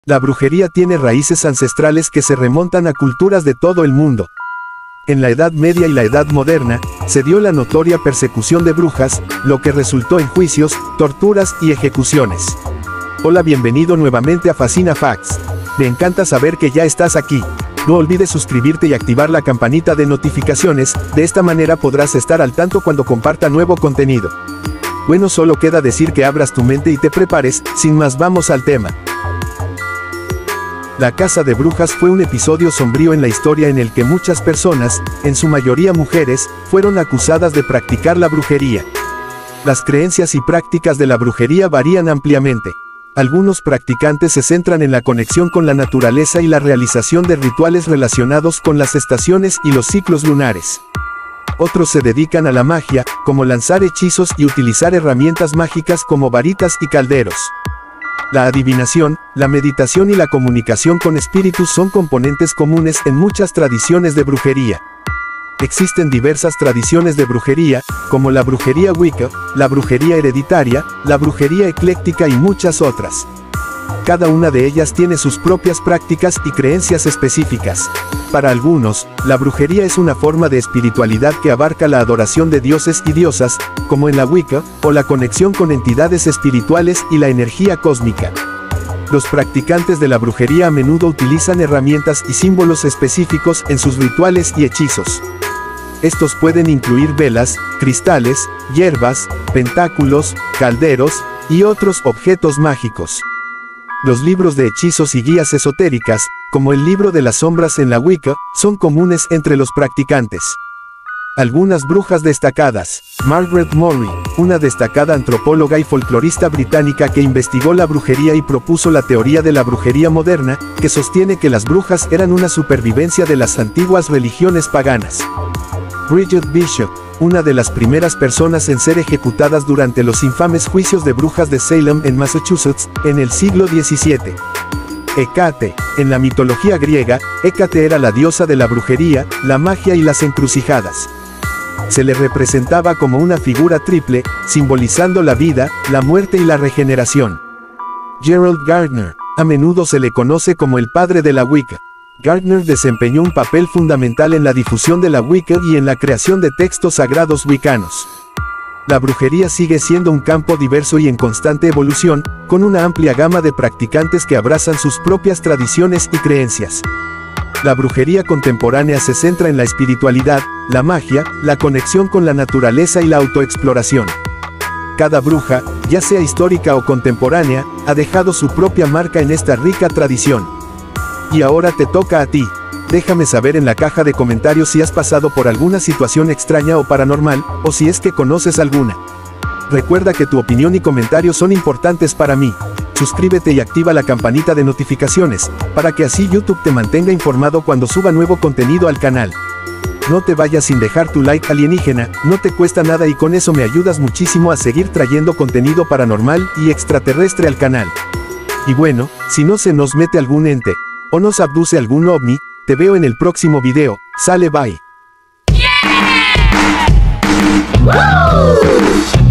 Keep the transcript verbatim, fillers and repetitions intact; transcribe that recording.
La brujería tiene raíces ancestrales que se remontan a culturas de todo el mundo. En la Edad Media y la Edad Moderna, se dio la notoria persecución de brujas, lo que resultó en juicios, torturas y ejecuciones. Hola, bienvenido nuevamente a Fascina Facts. Me encanta saber que ya estás aquí. No olvides suscribirte y activar la campanita de notificaciones, de esta manera podrás estar al tanto cuando comparta nuevo contenido. Bueno, solo queda decir que abras tu mente y te prepares, sin más vamos al tema. La Casa de Brujas fue un episodio sombrío en la historia en el que muchas personas, en su mayoría mujeres, fueron acusadas de practicar la brujería. Las creencias y prácticas de la brujería varían ampliamente. Algunos practicantes se centran en la conexión con la naturaleza y la realización de rituales relacionados con las estaciones y los ciclos lunares. Otros se dedican a la magia, como lanzar hechizos y utilizar herramientas mágicas como varitas y calderos. La adivinación, la meditación y la comunicación con espíritus son componentes comunes en muchas tradiciones de brujería. Existen diversas tradiciones de brujería, como la brujería Wicca, la brujería hereditaria, la brujería ecléctica y muchas otras. Cada una de ellas tiene sus propias prácticas y creencias específicas. Para algunos, la brujería es una forma de espiritualidad que abarca la adoración de dioses y diosas, como en la Wicca, o la conexión con entidades espirituales y la energía cósmica. Los practicantes de la brujería a menudo utilizan herramientas y símbolos específicos en sus rituales y hechizos. Estos pueden incluir velas, cristales, hierbas, pentáculos, calderos, y otros objetos mágicos. Los libros de hechizos y guías esotéricas, como el libro de las sombras en la Wicca, son comunes entre los practicantes. Algunas brujas destacadas. Margaret Murray, una destacada antropóloga y folclorista británica que investigó la brujería y propuso la teoría de la brujería moderna, que sostiene que las brujas eran una supervivencia de las antiguas religiones paganas. Bridget Bishop, una de las primeras personas en ser ejecutadas durante los infames juicios de brujas de Salem en Massachusetts, en el siglo diecisiete. Hécate, en la mitología griega, Hécate era la diosa de la brujería, la magia y las encrucijadas. Se le representaba como una figura triple, simbolizando la vida, la muerte y la regeneración. Gerald Gardner, a menudo se le conoce como el padre de la Wicca. Gardner desempeñó un papel fundamental en la difusión de la Wicca y en la creación de textos sagrados wiccanos. La brujería sigue siendo un campo diverso y en constante evolución, con una amplia gama de practicantes que abrazan sus propias tradiciones y creencias. La brujería contemporánea se centra en la espiritualidad, la magia, la conexión con la naturaleza y la autoexploración. Cada bruja, ya sea histórica o contemporánea, ha dejado su propia marca en esta rica tradición. Y ahora te toca a ti. Déjame saber en la caja de comentarios si has pasado por alguna situación extraña o paranormal, o si es que conoces alguna. Recuerda que tu opinión y comentarios son importantes para mí. Suscríbete y activa la campanita de notificaciones, para que así YouTube te mantenga informado cuando suba nuevo contenido al canal. No te vayas sin dejar tu like alienígena, no te cuesta nada y con eso me ayudas muchísimo a seguir trayendo contenido paranormal y extraterrestre al canal. Y bueno, si no se nos mete algún ente, o nos abduce algún ovni, te veo en el próximo video. Sale, bye. Yeah! Woo!